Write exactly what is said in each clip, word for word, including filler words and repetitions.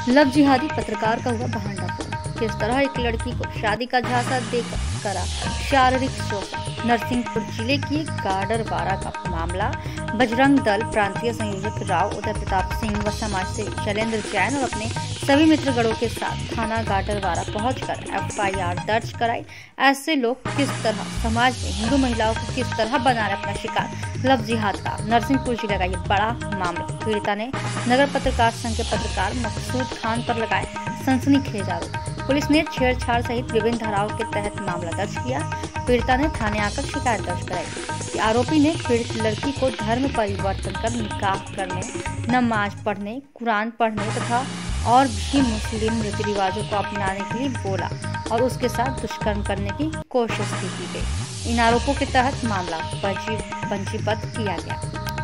Love जिहादी पत्रकार का हुआ भंडाफोड़। किस तरह एक लड़की को शादी का झांसा देकर करा शारीरिक शोषण। नरसिंहपुर जिले की गाडरवारा का मामला। बजरंग दल प्रांतीय संयोजक राव उदय प्रताप सिंह व समाज से शैलेंद्र जैन और अपने सभी मित्रगणों के साथ थाना गाडरवारा पहुंचकर एफ आई आर दर्ज कराई। ऐसे लोग किस तरह समाज में हिंदू महिलाओं को किस तरह बना रहे अपना शिकार। लव जिहाद का नरसिंहपुर जिले का ये बड़ा मामला। पीड़िता ने नगर पत्रकार संघ के पत्रकार मकसूद खान पर लगाए सनसनीखेज आरोप। पुलिस ने छेड़छाड़ सहित विभिन्न धाराओं के तहत मामला दर्ज किया। पीड़िता ने थाने आकर शिकायत दर्ज कराई। आरोपी ने पीड़ित लड़की को धर्म परिवर्तन कर निकाह करने, नमाज पढ़ने, कुरान पढ़ने तथा और भी मुस्लिम रीति रिवाजों को अपनाने के लिए बोला और उसके साथ दुष्कर्म करने की कोशिश भी की गई। इन आरोपों के तहत मामला पंजीबद्ध किया गया।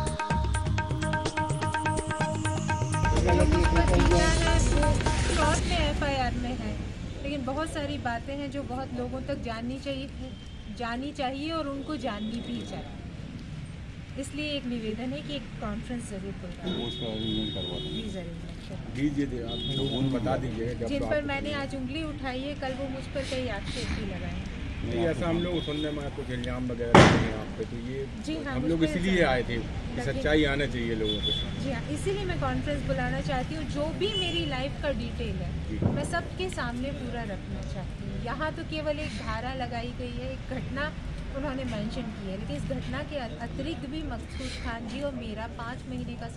शॉर्ट में एफ आई आर में है, लेकिन बहुत सारी बातें हैं जो बहुत लोगों तक जाननी चाहिए जानी चाहिए और उनको जाननी भी चाहिए। इसलिए एक निवेदन है कि एक कॉन्फ्रेंस जरूर बता दीजिएगा जिन पर मैंने आज उंगली उठाई है, कल वो मुझ पर कई आक्षेप भी लगाए। नहीं, ऐसा हम लोग सुनने में कुछ इल्जाम वगैरह नहीं है आप पे, तो ये जी हाँ, हम लोग इसीलिए आए थे, सच्चाई आना चाहिए लोगों के साथ। जी हाँ, इसीलिए मैं कॉन्फ्रेंस बुलाना चाहती हूँ। जो भी मेरी लाइफ का डिटेल है मैं सबके सामने पूरा रखना चाहती हूँ। यहाँ तो केवल एक धारा लगाई गई है, एक घटना उन्होंने मेंशन की है, लेकिन इस घटना के अतिरिक्त भी मकसूद खान जी और मेरा पाँच महीने का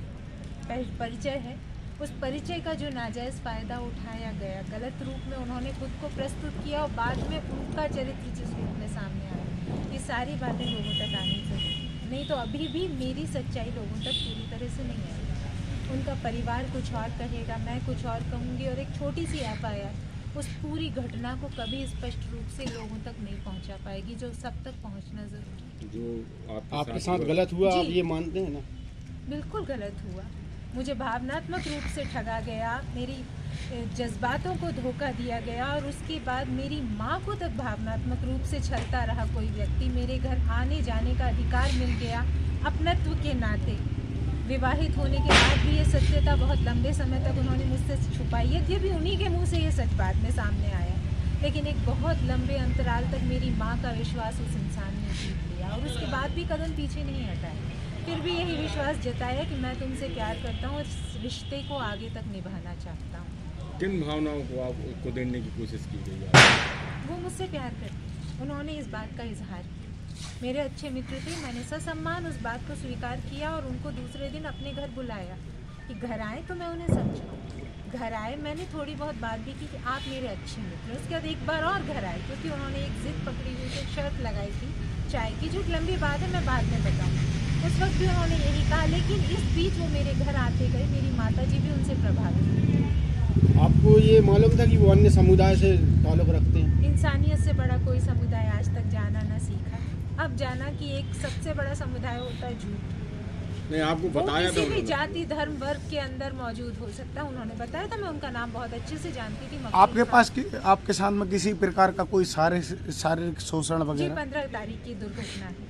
संपर्क परिचय है। उस परिचय का जो नाजायज़ फ़ायदा उठाया गया, गलत रूप में उन्होंने खुद को प्रस्तुत किया और बाद में उनका चरित्र जिस रूप में सामने आया, ये सारी बातें लोगों तक आनी चाहिए। नहीं तो अभी भी मेरी सच्चाई लोगों तक पूरी तरह से नहीं आएगी। उनका परिवार कुछ और कहेगा, मैं कुछ और कहूँगी और एक छोटी सी एफ आई आर उस पूरी घटना को कभी स्पष्ट रूप से लोगों तक नहीं पहुँचा पाएगी, जो सब तक पहुँचना ज़रूरी है। जो आपके, आपके साथ गलत हुआ, आप ये मानते हैं ना? बिल्कुल गलत हुआ। मुझे भावनात्मक रूप से ठगा गया, मेरी जज्बातों को धोखा दिया गया और उसके बाद मेरी माँ को तक भावनात्मक रूप से छलता रहा कोई व्यक्ति। मेरे घर आने जाने का अधिकार मिल गया अपनत्व के नाते। विवाहित होने के बाद भी ये सत्यता बहुत लंबे समय तक उन्होंने मुझसे छुपाई है। ये भी उन्हीं के मुँह से ये सच बाद में सामने आया, लेकिन एक बहुत लंबे अंतराल तक मेरी माँ का विश्वास उस इंसान ने जीत लिया और उसके बाद भी कदम पीछे नहीं हटाया। फिर भी यही विश्वास जताया कि मैं तुमसे प्यार करता हूँ और इस रिश्ते को आगे तक निभाना चाहता हूँ। किन भावनाओं को आप उसको देने की कोशिश की गई है? वो मुझसे प्यार करते, उन्होंने इस बात का इजहार किया। मेरे अच्छे मित्र थे, मैंने ससम्मान उस बात को स्वीकार किया और उनको दूसरे दिन अपने घर बुलाया कि घर आए तो मैं उन्हें समझाऊँ। घर आए, मैंने थोड़ी बहुत बात भी की कि आप मेरे अच्छे मित्र। उसके बाद एक बार और घर आए क्योंकि उन्होंने एक जिद पकड़ी हुई थी, शर्त लगाई थी चाय की, जो लंबी बात है मैं बाद में बताऊँ। उस वक्त भी उन्होंने यही कहा, लेकिन इस बीच वो मेरे घर आते गए। मेरी माताजी भी उनसे प्रभावित हुई। आपको ये मालूम था कि वो अन्य समुदाय से ताल्लुक़ रखते हैं? इंसानियत से बड़ा कोई समुदाय आज तक जाना ना सीखा। अब जाना कि एक सबसे बड़ा समुदाय होता है झूठ। नहीं, आपको बताया किसी भी जाति धर्म वर्ग के अंदर मौजूद हो सकता है। उन्होंने बताया था, मैं उनका नाम बहुत अच्छे से जानती थी। आपके पास की, आपके साथ में किसी प्रकार का कोई शारीरिक शारीरिक शोषण वगैरह? पंद्रह तारीख की दुर्घटना है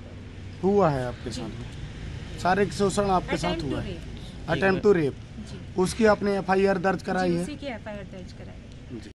हुआ है आपके साथ में? शारीरिक शोषण आपके साथ हुआ है? अटेम्प्ट टू रेप, उसकी आपने एफ आई आर दर्ज कराई है? उसी की एफ आई आर दर्ज कराई।